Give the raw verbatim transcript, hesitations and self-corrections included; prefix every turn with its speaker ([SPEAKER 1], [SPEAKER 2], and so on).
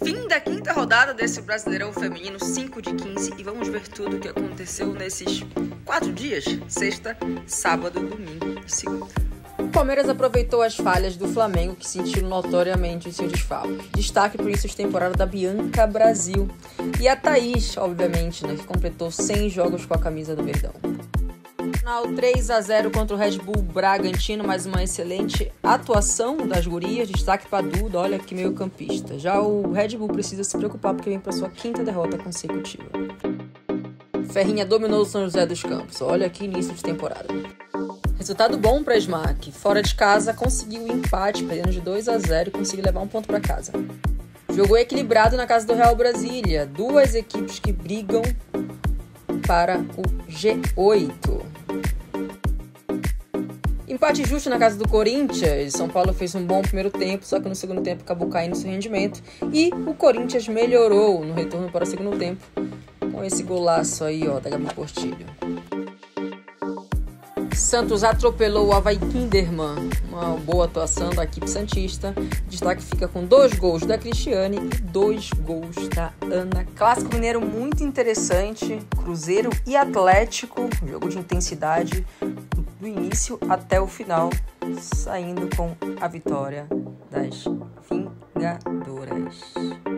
[SPEAKER 1] Fim da quinta rodada desse Brasileirão Feminino cinco de quinze e vamos ver tudo o que aconteceu nesses quatro dias, sexta, sábado, domingo e segunda.
[SPEAKER 2] O Palmeiras aproveitou as falhas do Flamengo, que sentiram notoriamente o seu desfalque. Destaque por isso de temporada da Bianca Brasil. E a Thaís, obviamente, né, que completou cem jogos com a camisa do Verdão. Final três a zero contra o Red Bull Bragantino, mais uma excelente atuação das gurias. Destaque para Duda, olha que meio campista. Já o Red Bull precisa se preocupar porque vem para sua quinta derrota consecutiva. Ferrinha dominou o São José dos Campos, olha que início de temporada. Resultado bom para a Smack. Fora de casa, conseguiu o empate, perdendo de dois a zero e conseguiu levar um ponto para casa. Jogou equilibrado na casa do Real Brasília. Duas equipes que brigam para o G oito. Empate justo na casa do Corinthians. São Paulo fez um bom primeiro tempo, só que no segundo tempo acabou caindo seu rendimento. E o Corinthians melhorou no retorno para o segundo tempo, com esse golaço aí, ó, da Gabi Portillo. Santos atropelou o Avaí Kinderman, uma boa atuação da equipe santista. Destaque fica com dois gols da Cristiane e dois gols da Ana. Clássico mineiro muito interessante, Cruzeiro e Atlético, jogo de intensidade do início até o final, saindo com a vitória das Vingadoras.